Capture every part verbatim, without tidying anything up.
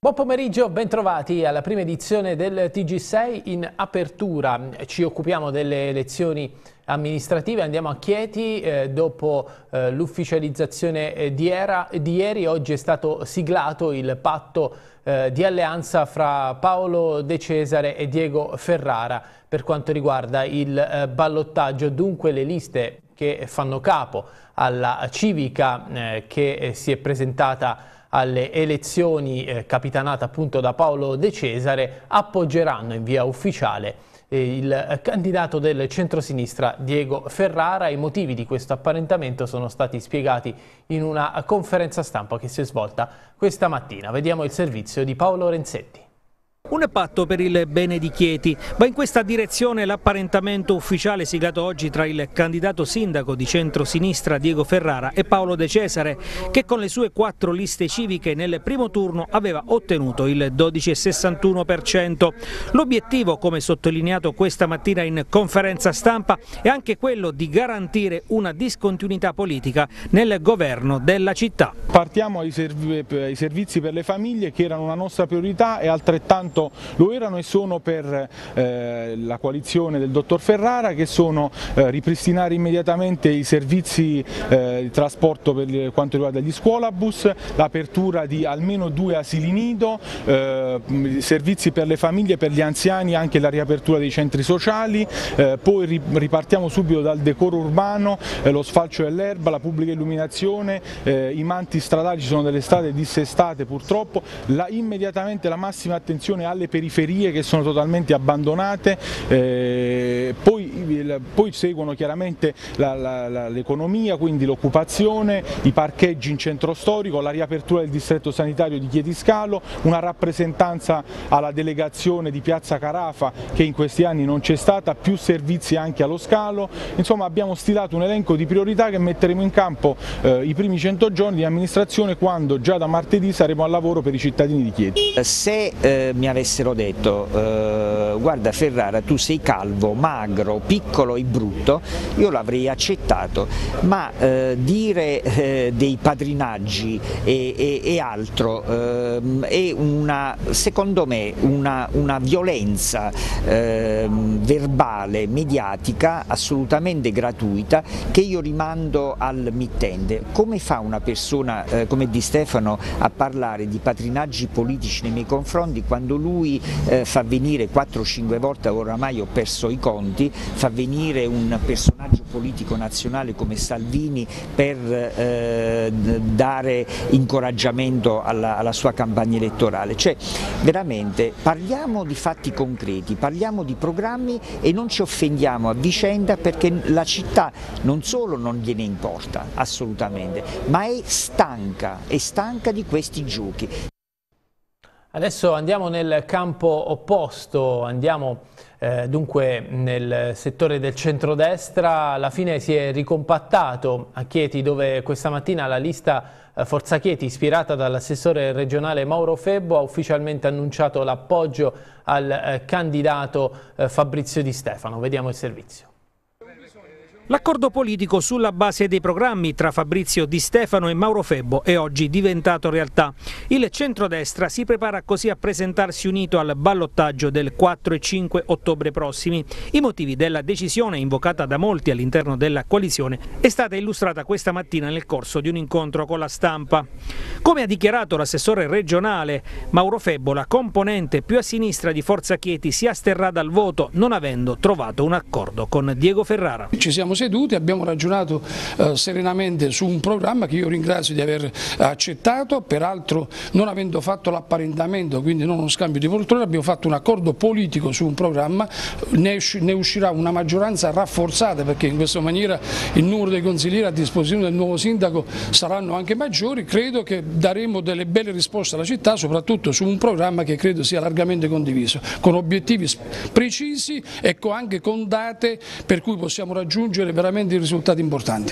Buon pomeriggio, bentrovati alla prima edizione del T G sei. In apertura ci occupiamo delle elezioni amministrative, andiamo a Chieti. Eh, dopo eh, l'ufficializzazione di, di ieri, oggi è stato siglato il patto eh, di alleanza fra Paolo De Cesare e Diego Ferrara per quanto riguarda il eh, ballottaggio. Dunque le liste che fanno capo alla civica eh, che si è presentata alle elezioni eh, capitanata appunto da Paolo De Cesare appoggeranno in via ufficiale eh, il eh, candidato del centrosinistra Diego Ferrara. I motivi di questo apparentamento sono stati spiegati in una conferenza stampa che si è svolta questa mattina. Vediamo il servizio di Paolo Renzetti. Un patto per il bene di Chieti. Va in questa direzione l'apparentamento ufficiale siglato oggi tra il candidato sindaco di centrosinistra Diego Ferrara e Paolo De Cesare, che con le sue quattro liste civiche nel primo turno aveva ottenuto il dodici virgola sessantuno per cento. L'obiettivo, come sottolineato questa mattina in conferenza stampa, è anche quello di garantire una discontinuità politica nel governo della città. Partiamo ai, serv ai servizi per le famiglie, che erano una nostra priorità e altrettanto lo erano e sono per eh, la coalizione del dottor Ferrara, che sono eh, ripristinare immediatamente i servizi eh, di trasporto per quanto riguarda gli scuolabus, l'apertura di almeno due asili nido, eh, servizi per le famiglie, per gli anziani, anche la riapertura dei centri sociali, eh, poi ripartiamo subito dal decoro urbano, eh, lo sfalcio dell'erba, la pubblica illuminazione, eh, i manti stradali, ci sono delle strade dissestate purtroppo, la, immediatamente la massima attenzione alle periferie che sono totalmente abbandonate, eh, poi, poi seguono chiaramente l'economia, quindi l'occupazione, i parcheggi in centro storico, la riapertura del distretto sanitario di Chieti Scalo, una rappresentanza alla delegazione di Piazza Carafa che in questi anni non c'è stata, più servizi anche allo Scalo. Insomma, abbiamo stilato un elenco di priorità che metteremo in campo eh, i primi cento giorni di amministrazione, quando già da martedì saremo al lavoro per i cittadini di Chieti. Se eh, mi avessero detto eh, guarda Ferrara, tu sei calvo, magro, piccolo e brutto, io l'avrei accettato, ma eh, dire eh, dei padrinaggi e, e, e altro eh, è una, secondo me una, una violenza eh, verbale, mediatica assolutamente gratuita, che io rimando al mittente. Come fa una persona eh, come Di Stefano a parlare di padrinaggi politici nei miei confronti quando lui eh, fa venire quattro cinque volte, oramai ho perso i conti, fa venire un personaggio politico nazionale come Salvini per eh, dare incoraggiamento alla, alla sua campagna elettorale? Cioè, veramente parliamo di fatti concreti, parliamo di programmi e non ci offendiamo a vicenda, perché la città non solo non gliene importa assolutamente, ma è stanca, è stanca di questi giochi. Adesso andiamo nel campo opposto, andiamo eh, dunque nel settore del centrodestra. Alla fine si è ricompattato a Chieti, dove questa mattina la lista eh, Forza Chieti, ispirata dall'assessore regionale Mauro Febbo, ha ufficialmente annunciato l'appoggio al eh, candidato eh, Fabrizio Di Stefano. Vediamo il servizio. L'accordo politico sulla base dei programmi tra Fabrizio Di Stefano e Mauro Febbo è oggi diventato realtà. Il centrodestra si prepara così a presentarsi unito al ballottaggio del quattro e cinque ottobre prossimi. I motivi della decisione, invocata da molti all'interno della coalizione, è stata illustrata questa mattina nel corso di un incontro con la stampa. Come ha dichiarato l'assessore regionale Mauro Febbo, la componente più a sinistra di Forza Chieti si asterrà dal voto, non avendo trovato un accordo con Diego Ferrara. Ci siamo seduti, abbiamo ragionato eh, serenamente su un programma che io ringrazio di aver accettato, peraltro non avendo fatto l'apparentamento, quindi non uno scambio di poltrone, abbiamo fatto un accordo politico su un programma, ne, ne uscirà una maggioranza rafforzata, perché in questa maniera il numero dei consiglieri a disposizione del nuovo sindaco saranno anche maggiori. Credo che daremo delle belle risposte alla città, soprattutto su un programma che credo sia largamente condiviso, con obiettivi precisi e anche con date per cui possiamo raggiungere veramente risultati importanti.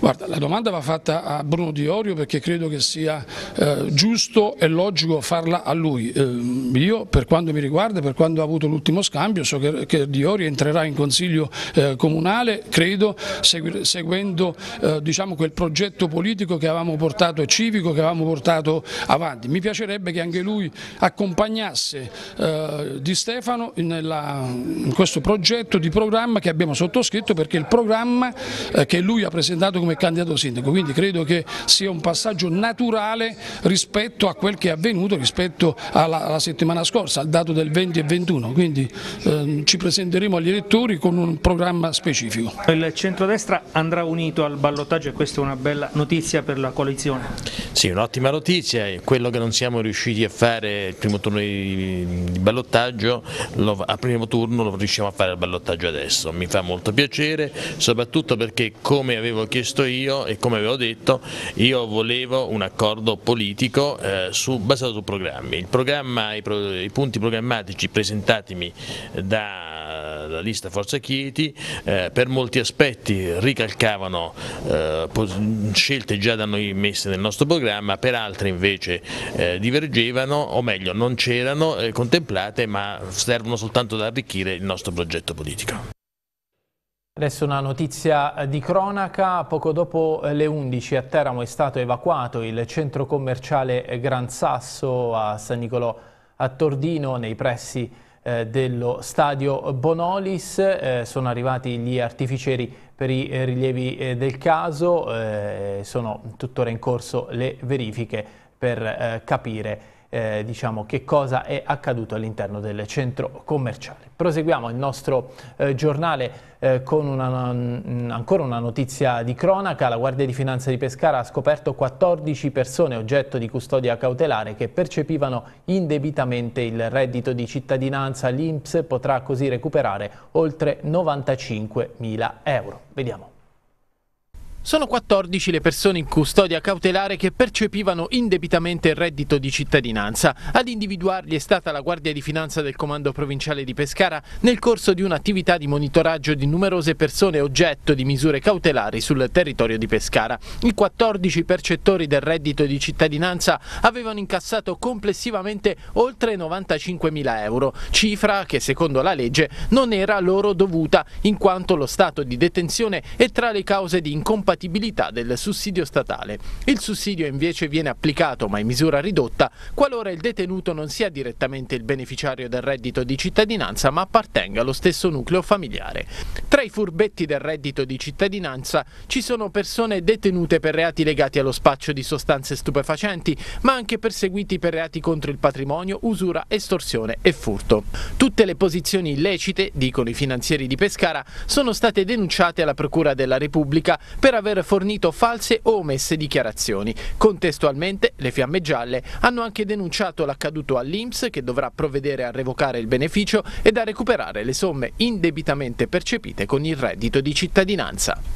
Guarda, la domanda va fatta a Bruno Di Iorio perché credo che sia eh, giusto e logico farla a lui. Eh, io, per quanto mi riguarda, per quando ho avuto l'ultimo scambio, so che, che Di Iorio entrerà in consiglio eh, comunale, credo, segui, seguendo eh, diciamo, quel progetto politico che avevamo portato e civico che avevamo portato avanti. Mi piacerebbe che anche lui accompagnasse eh, Di Stefano nella, in questo progetto di programma che abbiamo sottoscritto, perché il programma eh, che lui ha presentato come candidato sindaco, quindi credo che sia un passaggio naturale rispetto a quel che è avvenuto rispetto alla, alla settimana scorsa, al dato del venti e ventuno, quindi eh, ci presenteremo agli elettori con un programma specifico. Il centrodestra andrà unito al ballottaggio e questa è una bella notizia per la coalizione. Sì, un'ottima notizia, è quello che non siamo riusciti a fare il primo turno di, di ballottaggio, lo, al primo turno lo riusciamo a fare al ballottaggio adesso, mi fa molto piacere, soprattutto perché, come avevo chiesto io e come avevo detto, io volevo un accordo politico eh, su, basato su programmi. Il programma, i, pro, i punti programmatici presentatemi dalla lista Forza Chieti eh, per molti aspetti ricalcavano eh, scelte già da noi messe nel nostro programma, per altre invece eh, divergevano, o meglio non c'erano eh, contemplate, ma servono soltanto ad arricchire il nostro progetto politico. Adesso una notizia di cronaca: poco dopo le undici a Teramo è stato evacuato il centro commerciale Gran Sasso a San Nicolò a Tordino, nei pressi eh, dello stadio Bonolis. Eh, sono arrivati gli artificieri per i rilievi eh, del caso, eh, sono tuttora in corso le verifiche per eh, capire Eh, diciamo che cosa è accaduto all'interno del centro commerciale. Proseguiamo il nostro eh, giornale eh, con una, ancora una notizia di cronaca. La Guardia di Finanza di Pescara ha scoperto quattordici persone oggetto di custodia cautelare che percepivano indebitamente il reddito di cittadinanza. L'I N P S potrà così recuperare oltre novantacinquemila euro. Vediamo. Sono quattordici le persone in custodia cautelare che percepivano indebitamente il reddito di cittadinanza. Ad individuarli è stata la Guardia di Finanza del Comando Provinciale di Pescara nel corso di un'attività di monitoraggio di numerose persone oggetto di misure cautelari sul territorio di Pescara. I quattordici percettori del reddito di cittadinanza avevano incassato complessivamente oltre novantacinquemila euro, cifra che secondo la legge non era loro dovuta, in quanto lo stato di detenzione è tra le cause di incompatibilità del sussidio statale. Il sussidio invece viene applicato, ma in misura ridotta, qualora il detenuto non sia direttamente il beneficiario del reddito di cittadinanza, ma appartenga allo stesso nucleo familiare. Tra i furbetti del reddito di cittadinanza ci sono persone detenute per reati legati allo spaccio di sostanze stupefacenti, ma anche perseguiti per reati contro il patrimonio, usura, estorsione e furto. Tutte le posizioni illecite, dicono i finanzieri di Pescara, sono state denunciate alla Procura della Repubblica per aver fornito false o omesse dichiarazioni. Contestualmente, le Fiamme Gialle hanno anche denunciato l'accaduto all'I N P S, che dovrà provvedere a revocare il beneficio ed a recuperare le somme indebitamente percepite con il reddito di cittadinanza.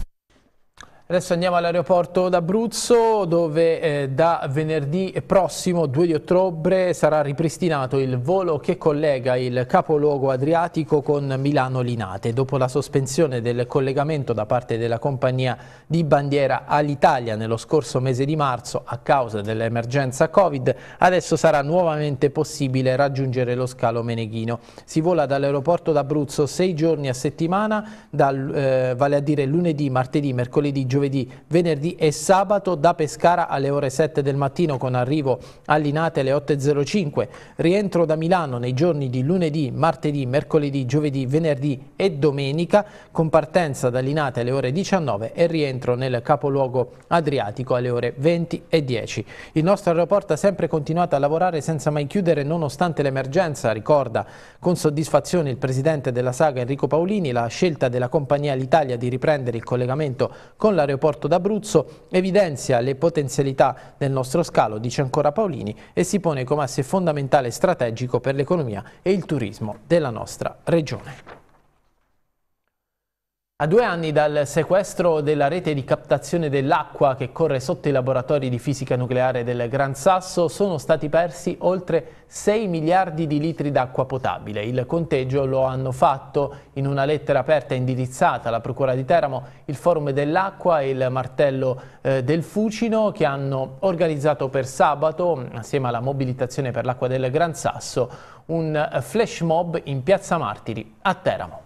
Adesso andiamo all'aeroporto d'Abruzzo, dove eh, da venerdì prossimo, due di ottobre, sarà ripristinato il volo che collega il capoluogo adriatico con Milano Linate. Dopo la sospensione del collegamento da parte della compagnia di bandiera Alitalia nello scorso mese di marzo a causa dell'emergenza Covid, adesso sarà nuovamente possibile raggiungere lo scalo Meneghino. Si vola dall'aeroporto d'Abruzzo sei giorni a settimana, dal, eh, vale a dire lunedì, martedì, mercoledì, giovedì, venerdì e sabato, da Pescara alle ore sette del mattino con arrivo a Linate alle otto e zero cinque, rientro da Milano nei giorni di lunedì, martedì, mercoledì, giovedì, venerdì e domenica, con partenza da Linate alle ore diciannove e rientro nel capoluogo adriatico alle ore venti e dieci. Il nostro aeroporto ha sempre continuato a lavorare senza mai chiudere nonostante l'emergenza, ricorda con soddisfazione il presidente della Saga Enrico Paolini. La scelta della compagnia Alitalia di riprendere il collegamento con l'aeroporto d'Abruzzo evidenzia le potenzialità del nostro scalo, dice ancora Paolini, e si pone come asse fondamentale e strategico per l'economia e il turismo della nostra regione. A due anni dal sequestro della rete di captazione dell'acqua che corre sotto i laboratori di fisica nucleare del Gran Sasso sono stati persi oltre sei miliardi di litri d'acqua potabile. Il conteggio lo hanno fatto in una lettera aperta indirizzata alla Procura di Teramo il Forum dell'Acqua e il Martello eh, del Fucino, che hanno organizzato per sabato, assieme alla mobilitazione per l'acqua del Gran Sasso, un flash mob in Piazza Martiri a Teramo.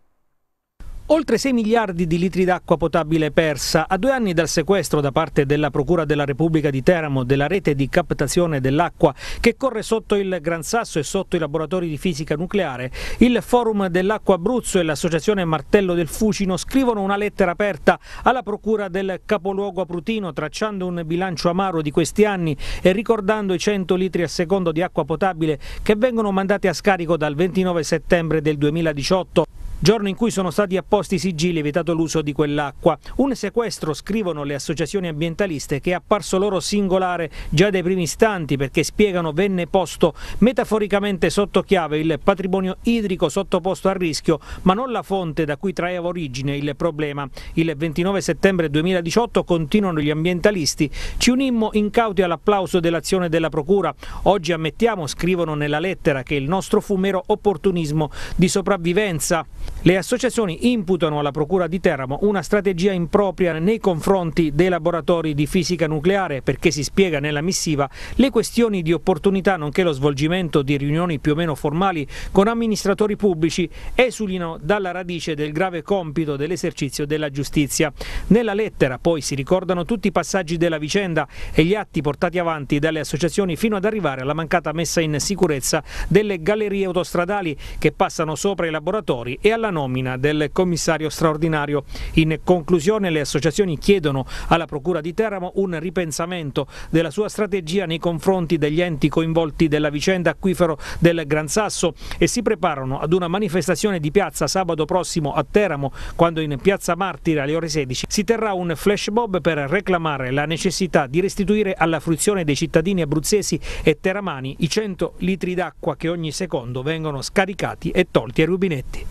Oltre sei miliardi di litri d'acqua potabile persa a due anni dal sequestro da parte della Procura della Repubblica di Teramo della rete di captazione dell'acqua che corre sotto il Gran Sasso e sotto i laboratori di fisica nucleare. Il Forum dell'Acqua Abruzzo e l'associazione Martello del Fucino scrivono una lettera aperta alla Procura del capoluogo abrutino, tracciando un bilancio amaro di questi anni e ricordando i cento litri al secondo di acqua potabile che vengono mandati a scarico dal ventinove settembre del duemiladiciotto. Giorno in cui sono stati apposti i sigilli e vietato l'uso di quell'acqua. Un sequestro, scrivono le associazioni ambientaliste, che è apparso loro singolare già dai primi istanti, perché spiegano venne posto metaforicamente sotto chiave il patrimonio idrico sottoposto a rischio, ma non la fonte da cui traeva origine il problema. Il ventinove settembre duemiladiciotto, continuano gli ambientalisti, ci unimmo incauti all'applauso dell'azione della Procura. Oggi ammettiamo, scrivono nella lettera, che il nostro fu mero opportunismo di sopravvivenza. Le associazioni imputano alla Procura di Teramo una strategia impropria nei confronti dei laboratori di fisica nucleare, perché, si spiega nella missiva, le questioni di opportunità nonché lo svolgimento di riunioni più o meno formali con amministratori pubblici esulino dalla radice del grave compito dell'esercizio della giustizia. Nella lettera poi si ricordano tutti i passaggi della vicenda e gli atti portati avanti dalle associazioni fino ad arrivare alla mancata messa in sicurezza delle gallerie autostradali che passano sopra i laboratori e alla nomina del commissario straordinario. In conclusione, le associazioni chiedono alla Procura di Teramo un ripensamento della sua strategia nei confronti degli enti coinvolti della vicenda acquifero del Gran Sasso e si preparano ad una manifestazione di piazza sabato prossimo a Teramo, quando in Piazza Martiri alle ore sedici si terrà un flash mob per reclamare la necessità di restituire alla fruizione dei cittadini abruzzesi e teramani i cento litri d'acqua che ogni secondo vengono scaricati e tolti ai rubinetti.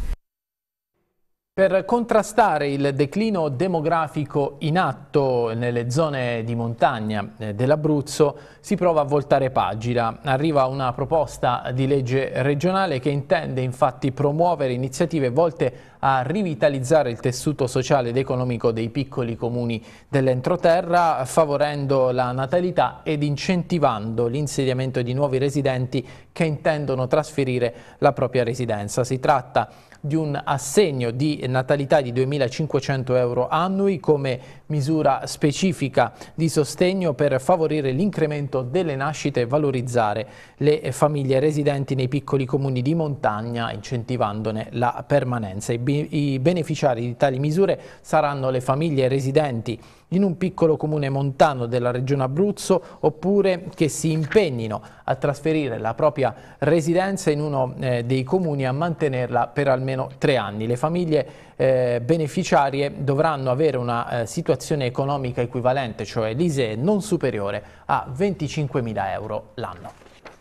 Per contrastare il declino demografico in atto nelle zone di montagna dell'Abruzzo si prova a voltare pagina. Arriva una proposta di legge regionale che intende infatti promuovere iniziative volte a rivitalizzare il tessuto sociale ed economico dei piccoli comuni dell'entroterra, favorendo la natalità ed incentivando l'insediamento di nuovi residenti che intendono trasferire la propria residenza. Si tratta di un assegno di natalità di duemilacinquecento euro annui come misura specifica di sostegno per favorire l'incremento delle nascite e valorizzare le famiglie residenti nei piccoli comuni di montagna, incentivandone la permanenza. I beneficiari di tali misure saranno le famiglie residenti in un piccolo comune montano della regione Abruzzo oppure che si impegnino a trasferire la propria residenza in uno eh, dei comuni e a mantenerla per almeno tre anni. Le famiglie eh, beneficiarie dovranno avere una eh, situazione economica equivalente, cioè l'I S E E non superiore a venticinquemila euro l'anno.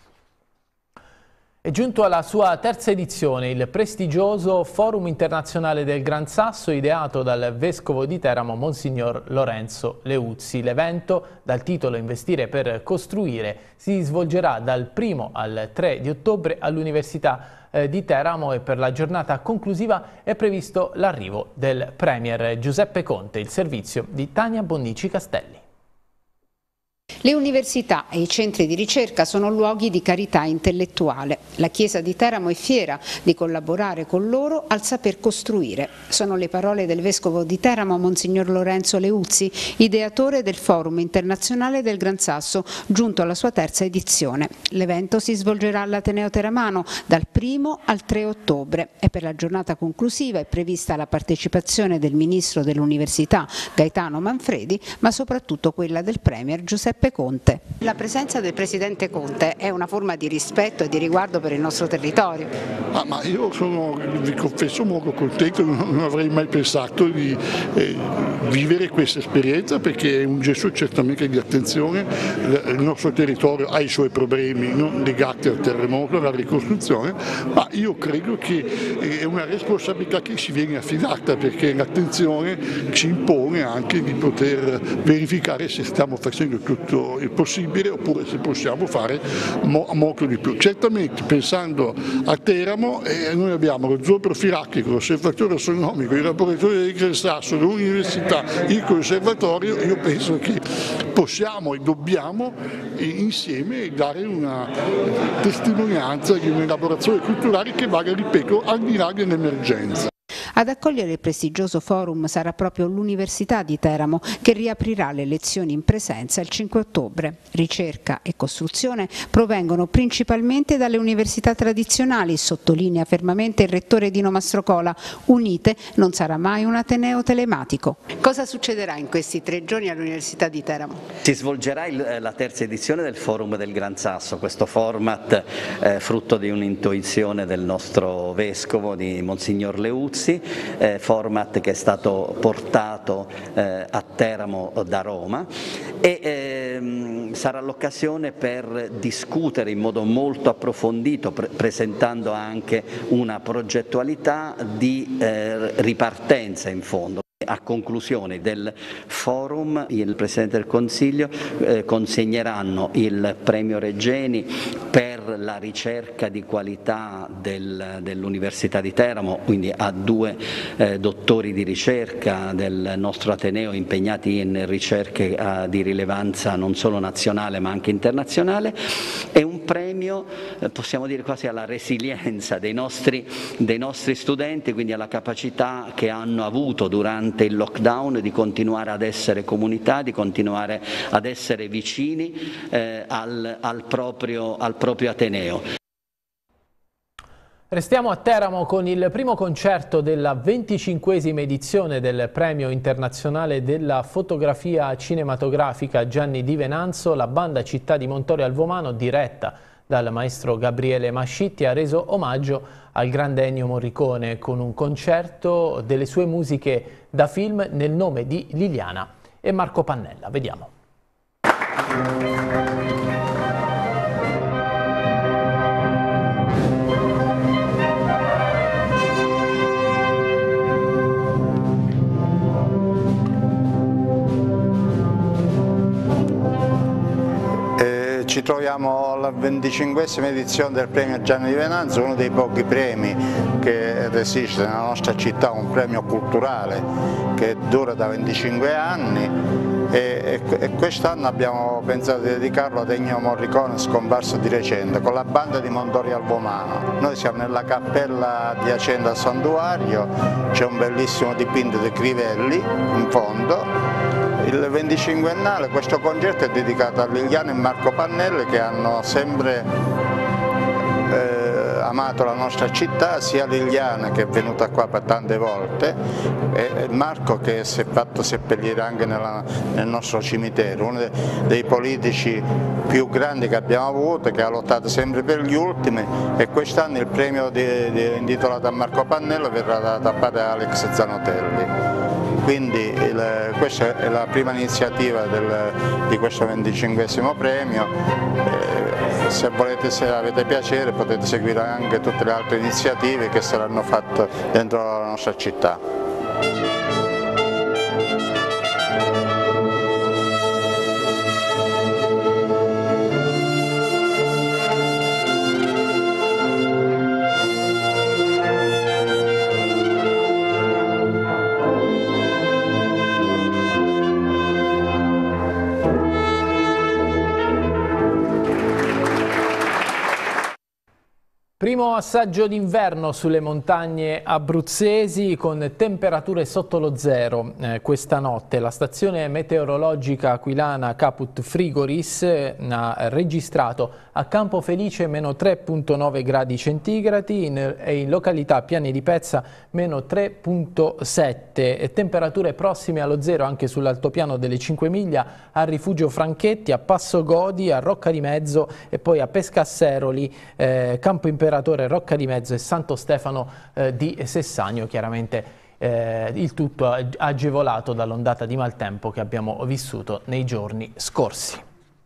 È giunto alla sua terza edizione il prestigioso Forum Internazionale del Gran Sasso, ideato dal Vescovo di Teramo, Monsignor Lorenzo Leuzzi. L'evento, dal titolo Investire per costruire, si svolgerà dal primo al tre di ottobre all'Università di Teramo e per la giornata conclusiva è previsto l'arrivo del Premier Giuseppe Conte. Il servizio di Tania Bonnici Castelli. Le università e i centri di ricerca sono luoghi di carità intellettuale. La Chiesa di Teramo è fiera di collaborare con loro al saper costruire. Sono le parole del Vescovo di Teramo, Monsignor Lorenzo Leuzzi, ideatore del Forum Internazionale del Gran Sasso, giunto alla sua terza edizione. L'evento si svolgerà all'Ateneo Teramano dal primo al tre ottobre e per la giornata conclusiva è prevista la partecipazione del Ministro dell'Università Gaetano Manfredi, ma soprattutto quella del Premier Giuseppe Giuseppe Conte. La presenza del Presidente Conte è una forma di rispetto e di riguardo per il nostro territorio. Ah, ma io sono, vi confesso, molto contento, non avrei mai pensato di eh, vivere questa esperienza, perché è un gesto certamente di attenzione. Il nostro territorio ha i suoi problemi non legati al terremoto, alla ricostruzione, ma io credo che è una responsabilità che ci viene affidata, perché l'attenzione ci impone anche di poter verificare se stiamo facendo tutto il possibile oppure se possiamo fare mo molto di più. Certamente, pensando a Teramo, eh, noi abbiamo lo zoo profilattico, l'osservatorio astronomico, il laboratorio di Gran Sasso, l'università, il conservatorio. Io penso che possiamo e dobbiamo eh, insieme dare una testimonianza di un'elaborazione culturale che vada, ripeto, al di là dell'emergenza. Ad accogliere il prestigioso forum sarà proprio l'Università di Teramo, che riaprirà le lezioni in presenza il cinque ottobre. Ricerca e costruzione provengono principalmente dalle università tradizionali, sottolinea fermamente il rettore Dino Mastrocola. Unite non sarà mai un ateneo telematico. Cosa succederà in questi tre giorni all'Università di Teramo? Si svolgerà il, la terza edizione del Forum del Gran Sasso, questo format eh, frutto di un'intuizione del nostro vescovo, di Monsignor Leuzzi. Eh, format che è stato portato eh, a Teramo da Roma e ehm, sarà l'occasione per discutere in modo molto approfondito, pre presentando anche una progettualità di eh, ripartenza in fondo. A conclusione del forum il Presidente del Consiglio eh, consegneranno il premio Regeni per la ricerca di qualità del, dell'Università di Teramo, quindi a due eh, dottori di ricerca del nostro Ateneo impegnati in ricerche eh, di rilevanza non solo nazionale ma anche internazionale, e un premio eh, possiamo dire quasi alla resilienza dei nostri, dei nostri studenti, quindi alla capacità che hanno avuto durante il lockdown di continuare ad essere comunità, di continuare ad essere vicini eh, al, al, proprio, al proprio Ateneo. Restiamo a Teramo con il primo concerto della venticinquesima edizione del Premio Internazionale della Fotografia Cinematografica Gianni Di Venanzo. La banda Città di Montorio al Vomano, diretta dal maestro Gabriele Mascitti, ha reso omaggio al grande Ennio Morricone con un concerto delle sue musiche da film nel nome di Liliana e Marco Pannella. Vediamo. Ci troviamo alla venticinquesima edizione del premio Gianni Di Venanzo, uno dei pochi premi che resiste nella nostra città, un premio culturale che dura da venticinque anni e, e, e quest'anno abbiamo pensato di dedicarlo ad Ennio Morricone, scomparso di recente, con la banda di Montorio al Vomano. Noi siamo nella cappella adiacente al santuario, c'è un bellissimo dipinto di Crivelli in fondo. Il venticinquennale, questo concerto è dedicato a Liliana e Marco Pannella, che hanno sempre eh, amato la nostra città, sia Liliana, che è venuta qua per tante volte, e Marco, che si è fatto seppellire anche nella, nel nostro cimitero, uno dei, dei politici più grandi che abbiamo avuto, che ha lottato sempre per gli ultimi, e quest'anno il premio di, di, intitolato a Marco Pannella verrà da, da padre Alex Zanotelli. Quindi il, questa è la prima iniziativa del, di questo venticinquesimo premio. Eh, se volete, se avete piacere, potete seguire anche tutte le altre iniziative che saranno fatte dentro la nostra città. Primo assaggio d'inverno sulle montagne abruzzesi con temperature sotto lo zero eh, questa notte. La stazione meteorologica aquilana Caput Frigoris eh, ha registrato a Campo Felice meno tre virgola nove gradi centigradi in, e in località Piani di Pezza meno tre virgola sette. E temperature prossime allo zero anche sull'altopiano delle Cinque Miglia, a Rifugio Franchetti, a Passo Godi, a Rocca di Mezzo e poi a Pescasseroli, eh, Campo Imperatore, Rocca di Mezzo e Santo Stefano eh, di Sessagno. Chiaramente eh, il tutto agevolato dall'ondata di maltempo che abbiamo vissuto nei giorni scorsi.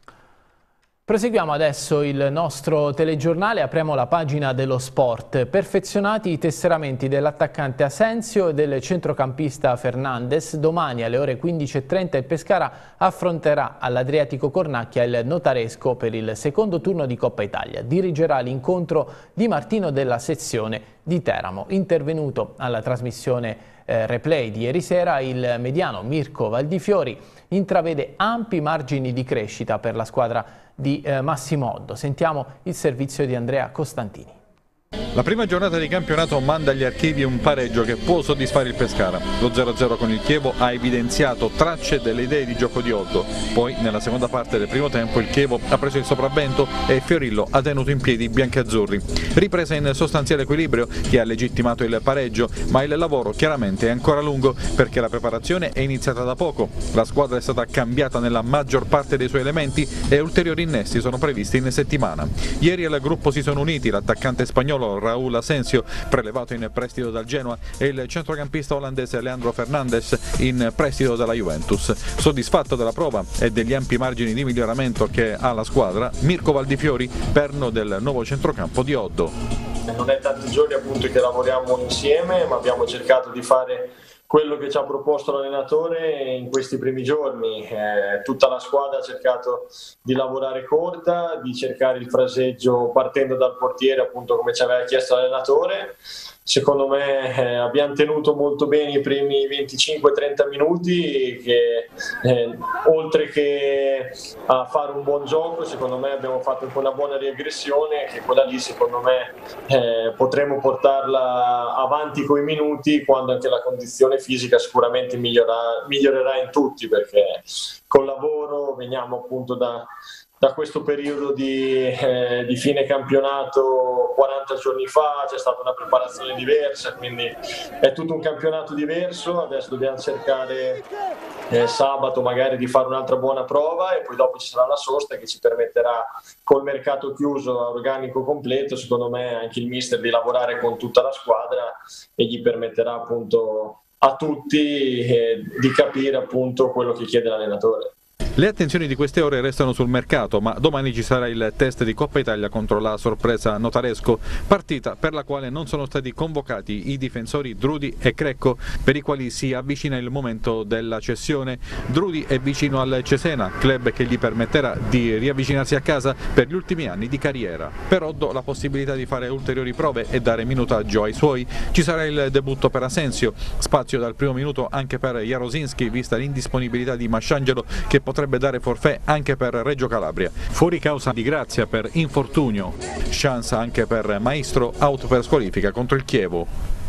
Proseguiamo adesso il nostro telegiornale, apriamo la pagina dello sport. Perfezionati i tesseramenti dell'attaccante Asensio e del centrocampista Fernandes. Domani alle ore quindici e trenta il Pescara affronterà all'Adriatico Cornacchia il Notaresco per il secondo turno di Coppa Italia. Dirigerà l'incontro Di Martino della sezione di Teramo. Intervenuto alla trasmissione eh, replay di ieri sera, il mediano Mirko Valdifiori intravede ampi margini di crescita per la squadra di eh, Massimo Oddo. Sentiamo il servizio di Andrea Costantini. La prima giornata di campionato manda agli archivi un pareggio che può soddisfare il Pescara. Lo zero a zero con il Chievo ha evidenziato tracce delle idee di gioco di Oddo. Poi nella seconda parte del primo tempo il Chievo ha preso il sopravvento e Fiorillo ha tenuto in piedi i biancazzurri. Ripresa in sostanziale equilibrio che ha legittimato il pareggio, ma il lavoro chiaramente è ancora lungo perché la preparazione è iniziata da poco. La squadra è stata cambiata nella maggior parte dei suoi elementi e ulteriori innesti sono previsti in settimana. Ieri al gruppo si sono uniti l'attaccante spagnolo Raúl Asensio, prelevato in prestito dal Genoa, e il centrocampista olandese Leandro Fernandes, in prestito dalla Juventus. Soddisfatto della prova e degli ampi margini di miglioramento che ha la squadra, Mirko Valdifiori, perno del nuovo centrocampo di Oddo. Non è tanti giorni appunto che lavoriamo insieme, ma abbiamo cercato di fare quello che ci ha proposto l'allenatore in questi primi giorni. Eh, tutta la squadra ha cercato di lavorare corta, di cercare il fraseggio partendo dal portiere, appunto come ci aveva chiesto l'allenatore. Secondo me eh, abbiamo tenuto molto bene i primi venticinque trenta minuti che eh, oltre che a fare un buon gioco, secondo me abbiamo fatto anche una buona riaggressione, che quella lì secondo me eh, potremo portarla avanti coi minuti, quando anche la condizione fisica sicuramente migliora, migliorerà in tutti, perché col lavoro veniamo appunto da da questo periodo di, eh, di fine campionato quaranta giorni fa, c'è stata una preparazione diversa, quindi è tutto un campionato diverso. Adesso dobbiamo cercare eh, sabato magari di fare un'altra buona prova e poi dopo ci sarà la sosta che ci permetterà, col mercato chiuso a organico completo, secondo me anche il mister di lavorare con tutta la squadra e gli permetterà appunto a tutti eh, di capire appunto quello che chiede l'allenatore. Le attenzioni di queste ore restano sul mercato, ma domani ci sarà il test di Coppa Italia contro la sorpresa Notaresco, partita per la quale non sono stati convocati i difensori Drudi e Crecco, per i quali si avvicina il momento della cessione. Drudi è vicino al Cesena, club che gli permetterà di riavvicinarsi a casa per gli ultimi anni di carriera. Per Oddo la possibilità di fare ulteriori prove e dare minutaggio ai suoi. Ci sarà il debutto per Asensio, spazio dal primo minuto anche per Jarosinski, vista l'indisponibilità di Masciangelo, che potrebbe dare forfait anche per Reggio Calabria. Fuori causa di grazia per infortunio. Chance anche per Maestro, out per squalifica contro il Chievo.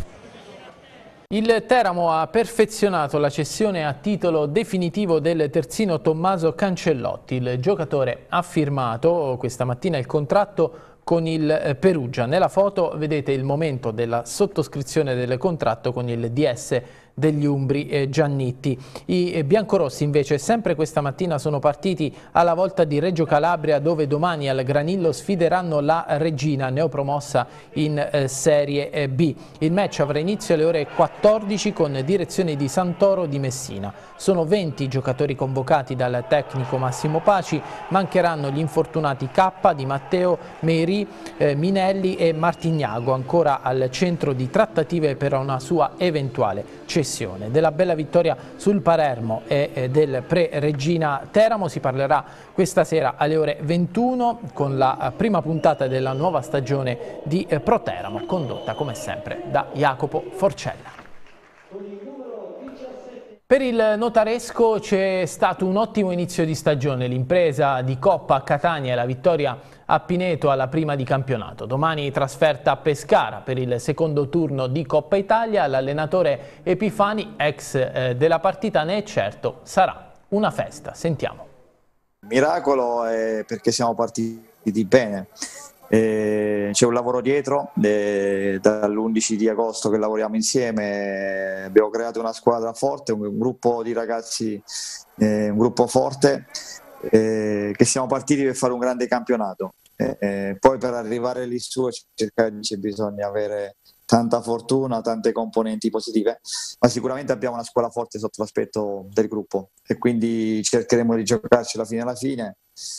Il Teramo ha perfezionato la cessione a titolo definitivo del terzino Tommaso Cancellotti. Il giocatore ha firmato questa mattina il contratto con il Perugia. Nella foto vedete il momento della sottoscrizione del contratto con il D S degli Umbri e Giannitti. I biancorossi invece sempre questa mattina sono partiti alla volta di Reggio Calabria, dove domani al Granillo sfideranno la Reggina, neopromossa in eh, Serie B. Il match avrà inizio alle ore quattordici con direzione di Santoro di Messina. Sono venti giocatori convocati dal tecnico Massimo Paci, mancheranno gli infortunati K, Di Matteo, Meiri, eh, Minelli e Martignago, ancora al centro di trattative per una sua eventuale cessione. Della bella vittoria sul Palermo e del pre-Reggina Teramo si parlerà questa sera alle ore ventuno con la prima puntata della nuova stagione di Pro Teramo, condotta come sempre da Jacopo Forcella. Per il Notaresco c'è stato un ottimo inizio di stagione, l'impresa di Coppa a Catania e la vittoria a Pineto alla prima di campionato. Domani trasferta a Pescara per il secondo turno di Coppa Italia. L'allenatore Epifani, ex eh, della partita, ne è certo, sarà una festa. Sentiamo. Il miracolo è perché siamo partiti bene. C'è un lavoro dietro, eh, dall'undici di agosto che lavoriamo insieme, abbiamo creato una squadra forte, un, un gruppo di ragazzi, eh, un gruppo forte, eh, che siamo partiti per fare un grande campionato. Eh, eh, poi per arrivare lì su c'è bisogna avere tanta fortuna, tante componenti positive, ma sicuramente abbiamo una squadra forte sotto l'aspetto del gruppo e quindi cercheremo di giocarcela fino alla fine,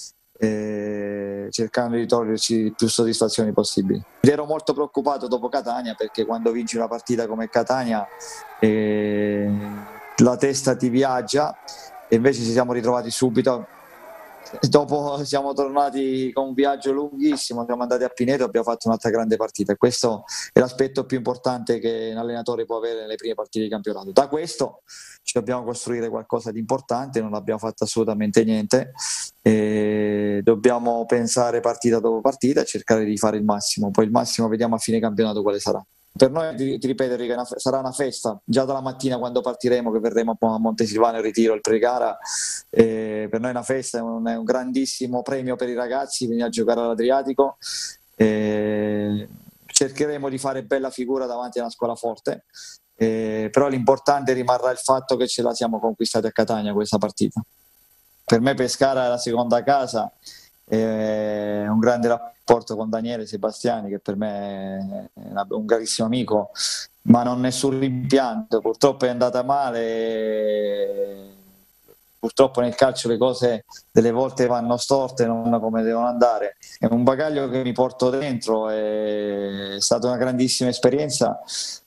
Eh, cercando di toglierci più soddisfazioni possibili. Ero molto preoccupato dopo Catania, perché quando vinci una partita come Catania eh, la testa ti viaggia, e invece ci siamo ritrovati subito. Dopo siamo tornati con un viaggio lunghissimo, siamo andati a Pineto e abbiamo fatto un'altra grande partita, e questo è l'aspetto più importante che un allenatore può avere nelle prime partite di campionato. Da questo ci dobbiamo costruire qualcosa di importante, non abbiamo fatto assolutamente niente, e dobbiamo pensare partita dopo partita e cercare di fare il massimo, poi il massimo vediamo a fine campionato quale sarà. Per noi, ti, ti ripeto, Enrico, sarà una festa già dalla mattina quando partiremo, che verremo a Montesilvano in ritiro, il pre-gara. Eh, per noi è una festa, è un, è un grandissimo premio per i ragazzi venire a giocare all'Adriatico. Eh, cercheremo di fare bella figura davanti a una squadra forte, eh, però l'importante rimarrà il fatto che ce la siamo conquistati a Catania questa partita. Per me Pescara è la seconda casa, è un grande rapporto con Daniele Sebastiani, che per me è un carissimo amico, ma non nessun rimpianto. Purtroppo è andata male, purtroppo nel calcio le cose delle volte vanno storte, non come devono andare. È un bagaglio che mi porto dentro, è stata una grandissima esperienza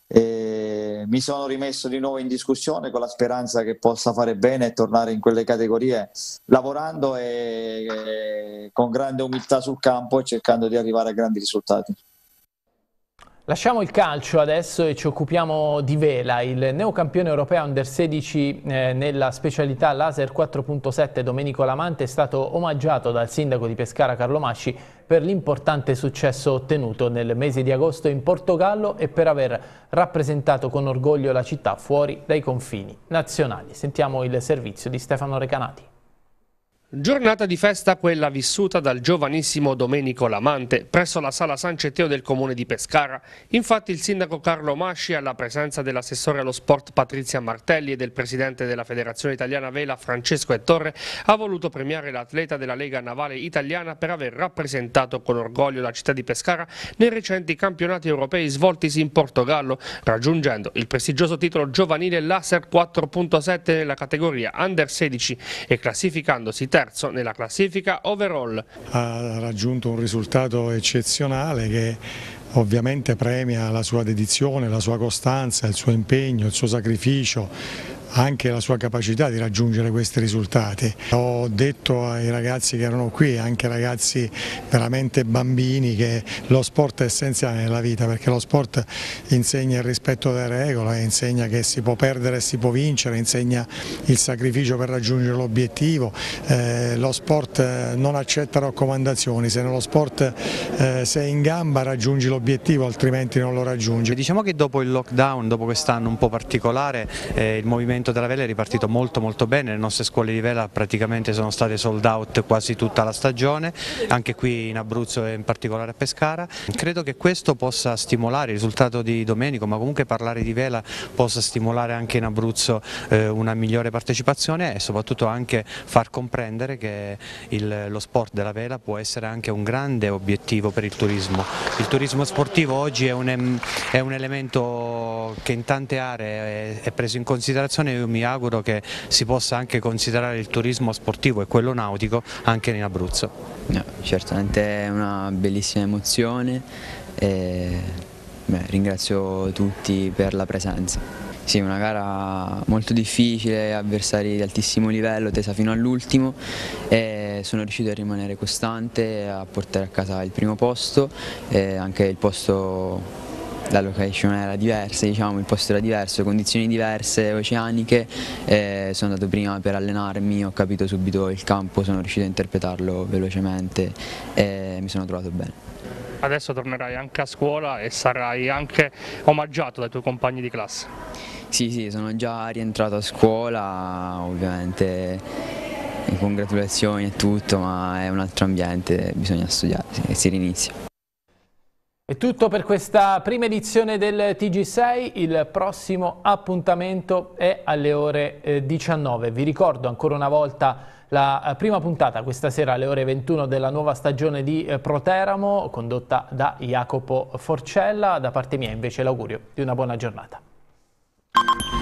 e mi sono rimesso di nuovo in discussione con la speranza che possa fare bene e tornare in quelle categorie, lavorando e, e con grande umiltà sul campo e cercando di arrivare a grandi risultati. Lasciamo il calcio adesso e ci occupiamo di vela. Il neocampione europeo under sedici eh, nella specialità laser quattro punto sette Domenico Lamante è stato omaggiato dal sindaco di Pescara Carlo Masci per l'importante successo ottenuto nel mese di agosto in Portogallo e per aver rappresentato con orgoglio la città fuori dai confini nazionali. Sentiamo il servizio di Stefano Recanati. Giornata di festa quella vissuta dal giovanissimo Domenico Lamante presso la Sala San Cetteo del comune di Pescara. Infatti il sindaco Carlo Masci, alla presenza dell'assessore allo sport Patrizia Martelli e del presidente della Federazione Italiana Vela Francesco Ettorre, ha voluto premiare l'atleta della Lega Navale Italiana per aver rappresentato con orgoglio la città di Pescara nei recenti campionati europei svoltisi in Portogallo, raggiungendo il prestigioso titolo giovanile Laser quattro punto sette nella categoria under sedici e classificandosi terzo nella classifica overall. Ha raggiunto un risultato eccezionale che ovviamente premia la sua dedizione, la sua costanza, il suo impegno, il suo sacrificio, anche la sua capacità di raggiungere questi risultati. Ho detto ai ragazzi che erano qui, anche ragazzi veramente bambini, che lo sport è essenziale nella vita, perché lo sport insegna il rispetto delle regole, insegna che si può perdere e si può vincere, insegna il sacrificio per raggiungere l'obiettivo. Eh, lo sport non accetta raccomandazioni, se nello sport eh, sei in gamba raggiungi l'obiettivo, altrimenti non lo raggiungi. Diciamo che dopo il lockdown, dopo quest'anno un po' particolare, eh, il movimento della vela è ripartito molto molto bene. Le nostre scuole di vela praticamente sono state sold out quasi tutta la stagione, anche qui in Abruzzo e in particolare a Pescara. Credo che questo possa stimolare il risultato di Domenico, ma comunque parlare di vela possa stimolare anche in Abruzzo eh, una migliore partecipazione e soprattutto anche far comprendere che il, lo sport della vela può essere anche un grande obiettivo per il turismo. Il turismo sportivo oggi è un, è un elemento che in tante aree è, è preso in considerazione. Io mi auguro che si possa anche considerare il turismo sportivo e quello nautico anche in Abruzzo. No, certamente è una bellissima emozione e beh, ringrazio tutti per la presenza. Sì, una gara molto difficile, avversari di altissimo livello, tesa fino all'ultimo, e sono riuscito a rimanere costante, a portare a casa il primo posto e anche il posto la location era diversa, diciamo, il posto era diverso, condizioni diverse, oceaniche, eh, sono andato prima per allenarmi, ho capito subito il campo, sono riuscito a interpretarlo velocemente e mi sono trovato bene. Adesso tornerai anche a scuola e sarai anche omaggiato dai tuoi compagni di classe. Sì, sì, sono già rientrato a scuola, ovviamente congratulazioni e tutto, ma è un altro ambiente, bisogna studiare e si rinizia. È tutto per questa prima edizione del T G sei, il prossimo appuntamento è alle ore diciannove. Vi ricordo ancora una volta la prima puntata questa sera alle ore ventuno della nuova stagione di Proteramo, condotta da Jacopo Forcella. Da parte mia invece l'augurio di una buona giornata.